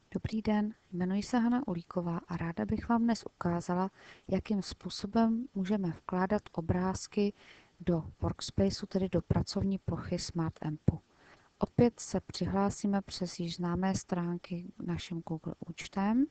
Dobrý den, jmenuji se Hana Ulíková a ráda bych vám dnes ukázala, jakým způsobem můžeme vkládat obrázky do workspaceu, tedy do pracovní plochy SmartAmpu. Opět se přihlásíme přes již známé stránky naším Google účtem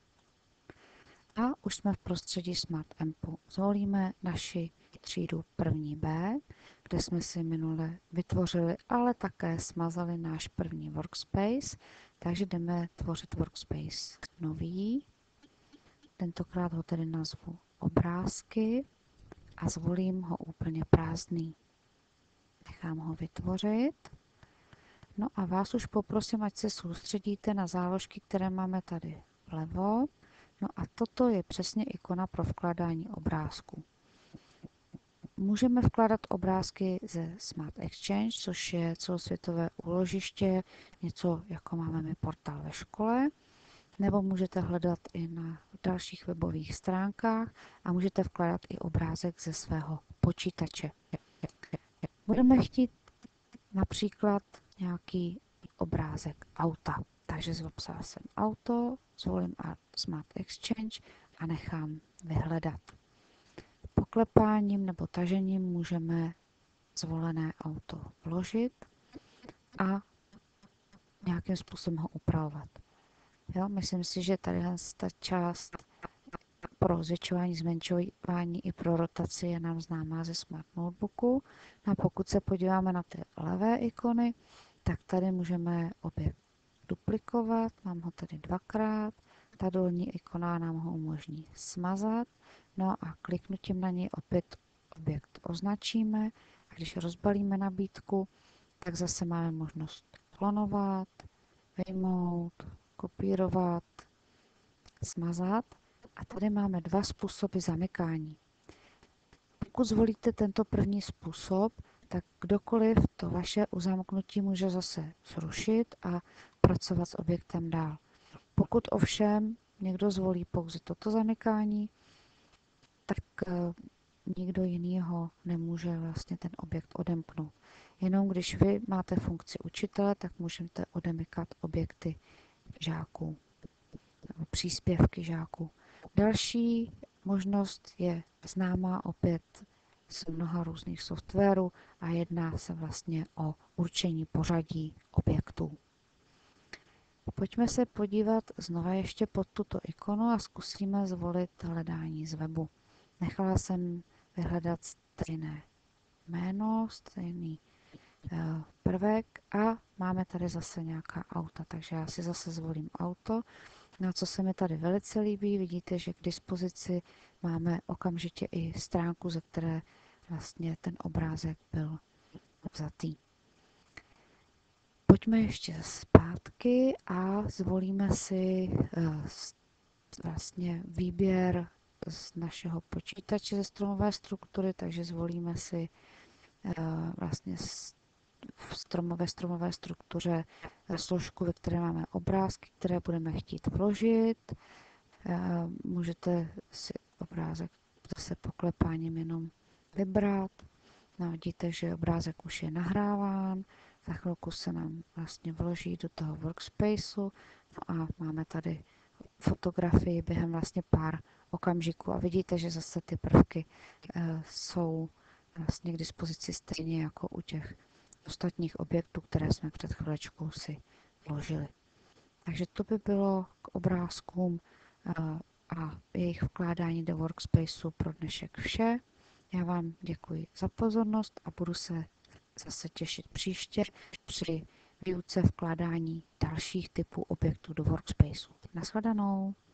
a už jsme v prostředí SmartAmpu. Zvolíme naši třídu 1B, kde jsme si minule vytvořili, ale také smazali náš první workspace, takže jdeme tvořit workspace nový. Tentokrát ho tedy nazvu obrázky a zvolím ho úplně prázdný. Nechám ho vytvořit. No a vás už poprosím, ať se soustředíte na záložky, které máme tady vlevo. No a toto je přesně ikona pro vkládání obrázků. Můžeme vkládat obrázky ze Smart Exchange, což je celosvětové úložiště, něco jako máme my portál ve škole, nebo můžete hledat i na dalších webových stránkách a můžete vkládat i obrázek ze svého počítače. Budeme chtít například nějaký obrázek auta, takže zapsala jsem auto, zvolím Smart Exchange a nechám vyhledat. Poklepáním nebo tažením můžeme zvolené auto vložit a nějakým způsobem ho upravovat. Jo, myslím si, že tady ta část pro zvětšování, zmenšování i pro rotaci je nám známá ze Smart Notebooku. A pokud se podíváme na ty levé ikony, tak tady můžeme objekt duplikovat. Mám ho tady dvakrát. Ta dolní ikona nám ho umožní smazat. No a kliknutím na něj opět objekt označíme. A když rozbalíme nabídku, tak zase máme možnost klonovat, vyjmout, kopírovat, smazat. A tady máme dva způsoby zamykání. Pokud zvolíte tento první způsob, tak kdokoliv to vaše uzamknutí může zase zrušit a pracovat s objektem dál. Pokud ovšem někdo zvolí pouze toto zamykání, tak nikdo jiný ho nemůže vlastně ten objekt odemknout. Jenom když vy máte funkci učitele, tak můžete odemykat objekty žáků nebo příspěvky žáků. Další možnost je známá opět z mnoha různých softwarů a jedná se vlastně o určení pořadí objektů. Pojďme se podívat znova ještě pod tuto ikonu a zkusíme zvolit hledání z webu. Nechala jsem vyhledat stejné jméno, stejný prvek a máme tady zase nějaká auta, takže já si zase zvolím auto. No, co se mi tady velice líbí, vidíte, že k dispozici máme okamžitě i stránku, ze které vlastně ten obrázek byl vzatý. Pojďme ještě zpátky a zvolíme si vlastně výběr z našeho počítače ze stromové struktury, takže zvolíme si vlastně v stromové struktuře složku, ve které máme obrázky, které budeme chtít vložit. Můžete si obrázek zase poklepáním jenom vybrat. No, vidíte, že obrázek už je nahráván. Za chvilku se nám vlastně vloží do toho workspaceu. No a máme tady fotografii během vlastně pár okamžiků. A vidíte, že zase ty prvky jsou vlastně k dispozici stejně jako u těch ostatních objektů, které jsme před chvílečkou si vložili. Takže to by bylo k obrázkům a jejich vkládání do workspaceu pro dnešek vše. Já vám děkuji za pozornost a budu se zase těšit příště při výuce vkládání dalších typů objektů do workspaceu. Nashledanou.